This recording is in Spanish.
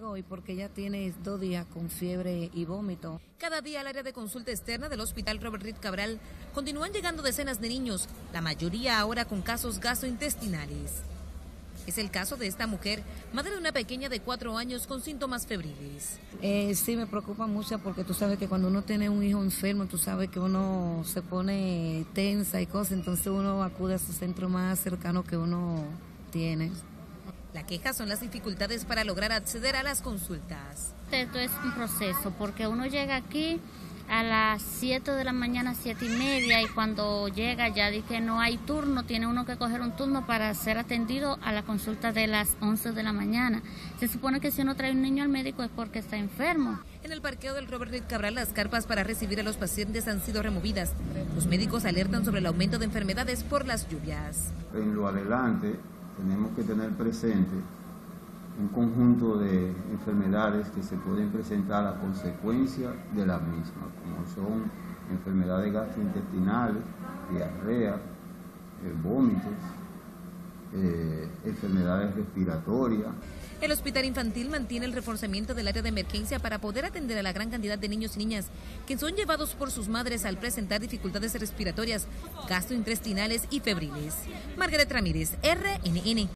llegó hoy porque ella tiene 2 días con fiebre y vómito. Cada día al área de consulta externa del Hospital Robert Reed Cabral continúan llegando decenas de niños, la mayoría ahora con casos gastrointestinales. Es el caso de esta mujer, madre de una pequeña de 4 años con síntomas febriles. Sí, me preocupa mucho porque tú sabes que cuando uno tiene un hijo enfermo, tú sabes que uno se pone tensa y cosas, entonces uno acude a su centro más cercano que uno tiene. La queja son las dificultades para lograr acceder a las consultas. Esto es un proceso porque uno llega aquí a las 7 de la mañana, 7:30, y cuando llega ya dice que no hay turno, tiene uno que coger un turno para ser atendido a la consulta de las 11 de la mañana. Se supone que si uno trae un niño al médico es porque está enfermo. En el parqueo del Robert Reed Cabral, las carpas para recibir a los pacientes han sido removidas. Los médicos alertan sobre el aumento de enfermedades por las lluvias. En lo adelante tenemos que tener presente un conjunto de enfermedades que se pueden presentar a consecuencia de la misma, como son enfermedades gastrointestinales, diarrea, vómitos, enfermedades respiratorias. El hospital infantil mantiene el reforzamiento del área de emergencia para poder atender a la gran cantidad de niños y niñas que son llevados por sus madres al presentar dificultades respiratorias, gastrointestinales y febriles. Margaret Ramírez, RNN.